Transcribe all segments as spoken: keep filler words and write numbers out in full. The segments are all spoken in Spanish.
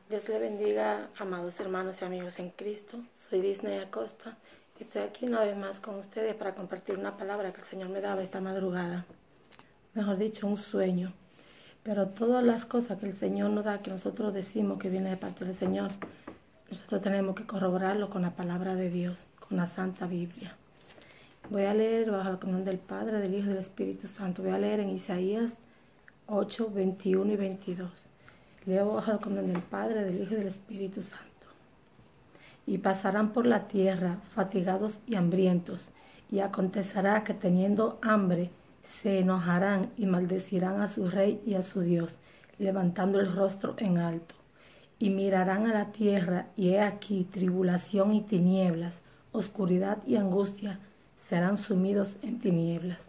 Dios le bendiga, amados hermanos y amigos en Cristo. Soy Disney Acosta y estoy aquí una vez más con ustedes para compartir una palabra que el Señor me daba esta madrugada. Mejor dicho, un sueño. Pero todas las cosas que el Señor nos da, que nosotros decimos que viene de parte del Señor, nosotros tenemos que corroborarlo con la palabra de Dios, con la Santa Biblia. Voy a leer bajo la comunión del Padre, del Hijo y del Espíritu Santo. Voy a leer en Isaías ocho, veintiuno y veintidós. Leo bajo la comunión del Padre, del Hijo y del Espíritu Santo. Y pasarán por la tierra fatigados y hambrientos, y acontecerá que teniendo hambre se enojarán y maldecirán a su rey y a su Dios, levantando el rostro en alto. Y mirarán a la tierra, y he aquí tribulación y tinieblas, oscuridad y angustia, serán sumidos en tinieblas.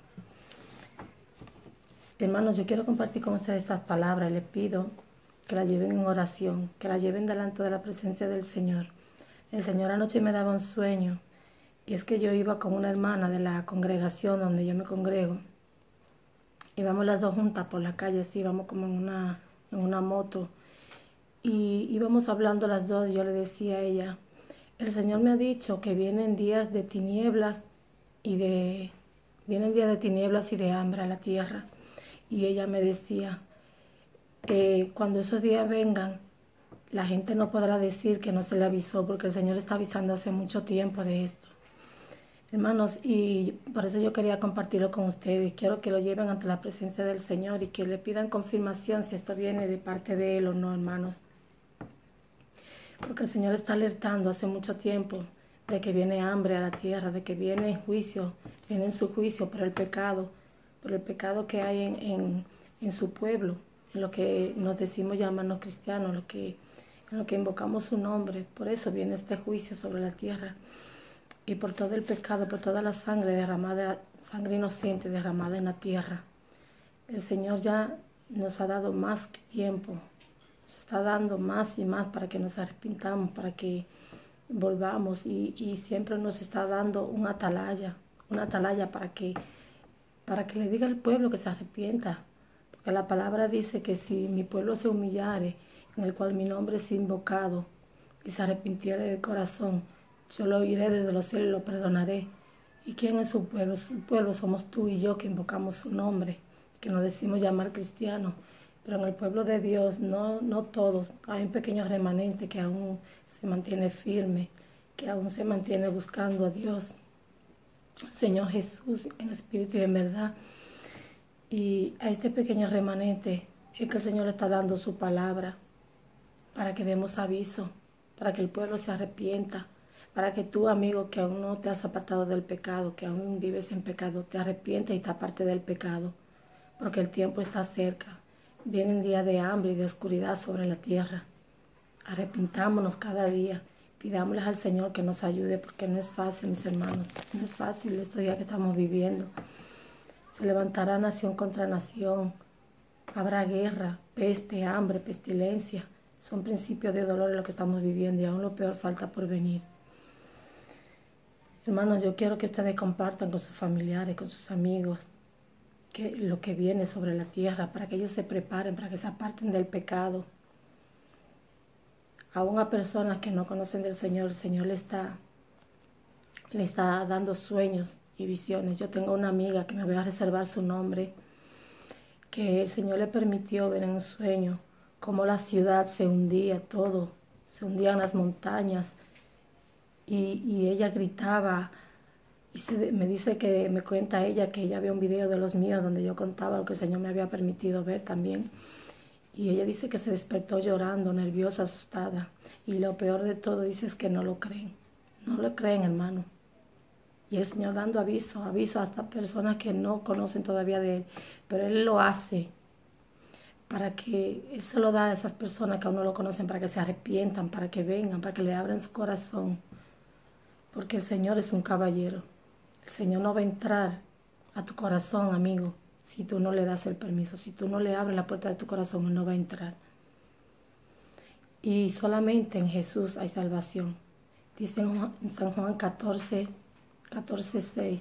Hermanos, yo quiero compartir con ustedes estas palabras. Les pido que las lleven en oración, que las lleven delante de la presencia del Señor. El Señor anoche me daba un sueño, y es que yo iba con una hermana de la congregación donde yo me congrego. Íbamos las dos juntas por la calle, así, íbamos como en una, en una moto, y íbamos hablando las dos. Yo le decía a ella, el Señor me ha dicho que vienen días de tinieblas y de, vienen días de tinieblas y de hambre a la tierra. Y ella me decía, eh, cuando esos días vengan, la gente no podrá decir que no se le avisó, porque el Señor está avisando hace mucho tiempo de esto. Hermanos, y por eso yo quería compartirlo con ustedes. Quiero que lo lleven ante la presencia del Señor y que le pidan confirmación si esto viene de parte de Él o no, hermanos. Porque el Señor está alertando hace mucho tiempo de que viene hambre a la tierra, de que viene juicio, viene en su juicio por el pecado, por el pecado que hay en, en, en su pueblo, en lo que nos decimos llamarnos cristianos, lo que, en lo que invocamos su nombre. Por eso viene este juicio sobre la tierra. Y por todo el pecado, por toda la sangre derramada, sangre inocente derramada en la tierra. El Señor ya nos ha dado más que tiempo. Nos está dando más y más para que nos arrepintamos, para que volvamos. Y, y siempre nos está dando una atalaya, una atalaya para que, para que le diga al pueblo que se arrepienta. Porque la palabra dice que si mi pueblo se humillare, en el cual mi nombre es invocado, y se arrepintiere de corazón, yo lo oiré desde los cielos y lo perdonaré. ¿Y quién es su pueblo? Su pueblo somos tú y yo que invocamos su nombre, que nos decimos llamar cristianos. Pero en el pueblo de Dios, no, no todos. Hay un pequeño remanente que aún se mantiene firme, que aún se mantiene buscando a Dios, Señor Jesús, en espíritu y en verdad. Y a este pequeño remanente es que el Señor está dando su palabra para que demos aviso, para que el pueblo se arrepienta, para que tú, amigo, que aún no te has apartado del pecado, que aún vives en pecado, te arrepientes y te apartes del pecado, porque el tiempo está cerca. Vienen días de hambre y de oscuridad sobre la tierra. Arrepintámonos cada día. Pidámosles al Señor que nos ayude, porque no es fácil, mis hermanos. No es fácil estos días que estamos viviendo. Se levantará nación contra nación. Habrá guerra, peste, hambre, pestilencia. Son principios de dolor en lo que estamos viviendo y aún lo peor falta por venir. Hermanos, yo quiero que ustedes compartan con sus familiares, con sus amigos, que lo que viene sobre la tierra, para que ellos se preparen, para que se aparten del pecado. Aún a personas que no conocen del Señor, el Señor le está, le está dando sueños y visiones. Yo tengo una amiga que me voy a reservar su nombre, que el Señor le permitió ver en un sueño cómo la ciudad se hundía, todo, se hundían las montañas, y, y ella gritaba, y se, me dice que, me cuenta ella que ella vio un video de los míos donde yo contaba lo que el Señor me había permitido ver también. Y ella dice que se despertó llorando, nerviosa, asustada. Y lo peor de todo, dice, es que no lo creen. No lo creen, hermano. Y el Señor dando aviso, aviso hasta personas que no conocen todavía de Él. Pero Él lo hace para que Él se lo da a esas personas que aún no lo conocen, para que se arrepientan, para que vengan, para que le abran su corazón. Porque el Señor es un caballero. El Señor no va a entrar a tu corazón, amigo, si tú no le das el permiso. Si tú no le abres la puerta de tu corazón, Él no va a entrar. Y solamente en Jesús hay salvación. Dice en San Juan catorce, catorce, seis.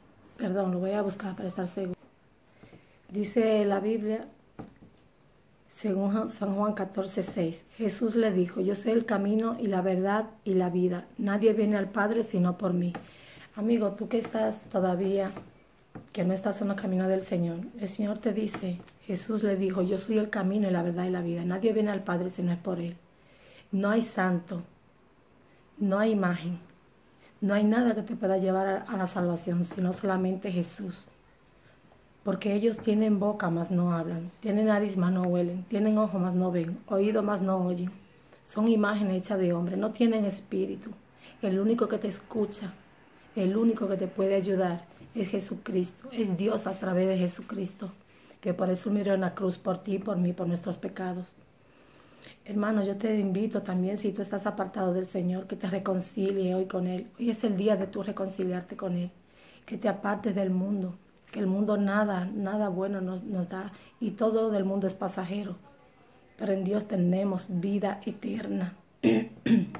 Perdón, lo voy a buscar para estar seguro. Dice la Biblia, Según San Juan catorce, seis, Jesús le dijo, yo soy el camino y la verdad y la vida. Nadie viene al Padre sino por mí. Amigo, tú que estás todavía, que no estás en el camino del Señor, el Señor te dice, Jesús le dijo, yo soy el camino y la verdad y la vida. Nadie viene al Padre si no es por Él. No hay santo, no hay imagen, no hay nada que te pueda llevar a, a la salvación, sino solamente Jesús. Porque ellos tienen boca, mas no hablan, tienen nariz, mas no huelen, tienen ojo, mas no ven, oído, mas no oyen. Son imágenes hechas de hombre, no tienen espíritu. El único que te escucha, el único que te puede ayudar es Jesucristo, es Dios a través de Jesucristo, que por eso murió en la cruz por ti, por mí, por nuestros pecados. Hermano, yo te invito también, si tú estás apartado del Señor, que te reconcilie hoy con Él. Hoy es el día de tú reconciliarte con Él, que te apartes del mundo, que el mundo nada, nada bueno nos, nos da y todo del mundo es pasajero. Pero en Dios tenemos vida eterna. El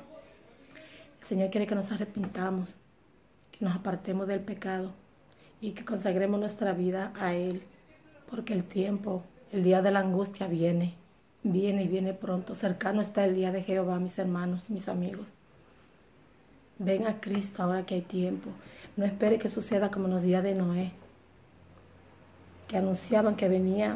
Señor quiere que nos arrepintamos, que nos apartemos del pecado y que consagremos nuestra vida a Él, porque el tiempo, el día de la angustia viene, viene y viene pronto. Cercano está el día de Jehová, mis hermanos, mis amigos. Ven a Cristo ahora que hay tiempo. No espere que suceda como en los días de Noé, que anunciaban que venía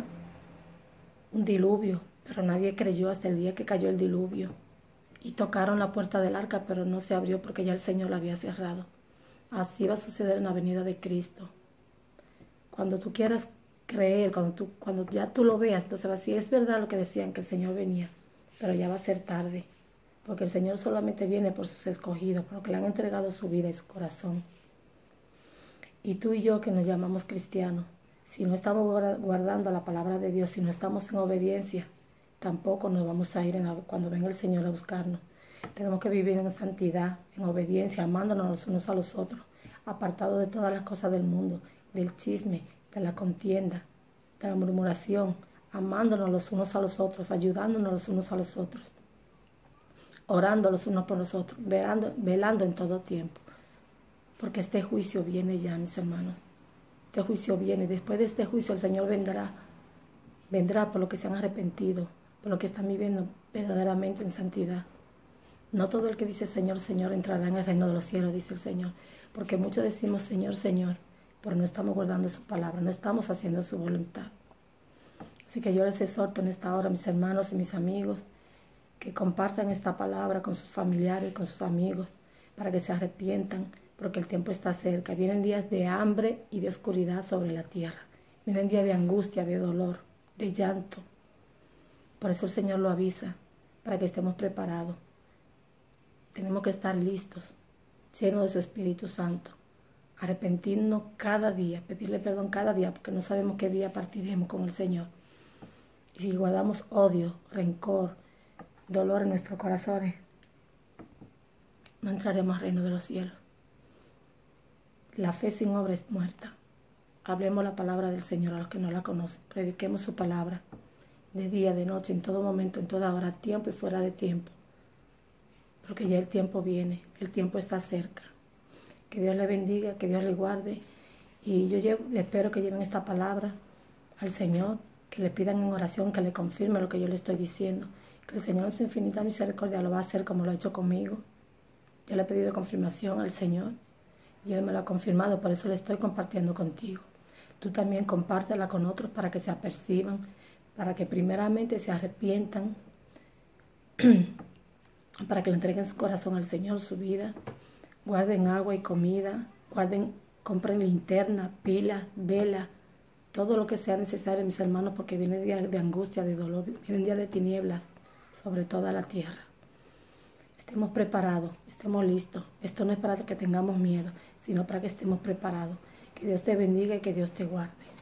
un diluvio, pero nadie creyó hasta el día que cayó el diluvio. Y tocaron la puerta del arca, pero no se abrió porque ya el Señor la había cerrado. Así va a suceder en la venida de Cristo. Cuando tú quieras creer, cuando, tú, cuando ya tú lo veas, entonces va a decir, es verdad lo que decían, que el Señor venía, pero ya va a ser tarde, porque el Señor solamente viene por sus escogidos, porque le han entregado su vida y su corazón. Y tú y yo que nos llamamos cristianos, si no estamos guardando la palabra de Dios, si no estamos en obediencia, tampoco nos vamos a ir en la, cuando venga el Señor a buscarnos. Tenemos que vivir en santidad, en obediencia, amándonos los unos a los otros, apartados de todas las cosas del mundo, del chisme, de la contienda, de la murmuración, amándonos los unos a los otros, ayudándonos los unos a los otros, orando los unos por los otros, velando, velando en todo tiempo. Porque este juicio viene ya, mis hermanos. Este juicio viene. Después de este juicio el Señor vendrá. Vendrá por lo que se han arrepentido, por lo que están viviendo verdaderamente en santidad. No todo el que dice Señor, Señor entrará en el reino de los cielos, dice el Señor. Porque muchos decimos Señor, Señor, pero no estamos guardando su palabra, no estamos haciendo su voluntad. Así que yo les exhorto en esta hora, mis hermanos y mis amigos, que compartan esta palabra con sus familiares, con sus amigos, para que se arrepientan, porque el tiempo está cerca. Vienen días de hambre y de oscuridad sobre la tierra. Vienen días de angustia, de dolor, de llanto. Por eso el Señor lo avisa, para que estemos preparados. Tenemos que estar listos, llenos de su Espíritu Santo. Arrepentirnos cada día, pedirle perdón cada día, porque no sabemos qué día partiremos con el Señor. Y si guardamos odio, rencor, dolor en nuestros corazones, no entraremos al reino de los cielos. La fe sin obra es muerta. Hablemos la palabra del Señor a los que no la conocen. Prediquemos su palabra de día, de noche, en todo momento, en toda hora, tiempo y fuera de tiempo. Porque ya el tiempo viene, el tiempo está cerca. Que Dios le bendiga, que Dios le guarde. Y yo llevo, espero que lleven esta palabra al Señor, que le pidan en oración, que le confirme lo que yo le estoy diciendo. Que el Señor en su infinita misericordia lo va a hacer como lo ha hecho conmigo. Yo le he pedido confirmación al Señor y Él me lo ha confirmado, por eso le estoy compartiendo contigo. Tú también compártela con otros para que se aperciban, para que primeramente se arrepientan, para que le entreguen su corazón al Señor, su vida. Guarden agua y comida, guarden, compren linterna, pilas, vela, todo lo que sea necesario, mis hermanos, porque viene día de angustia, de dolor, viene día de tinieblas sobre toda la tierra. Estemos preparados, estemos listos. Esto no es para que tengamos miedo, sino para que estemos preparados. Que Dios te bendiga y que Dios te guarde.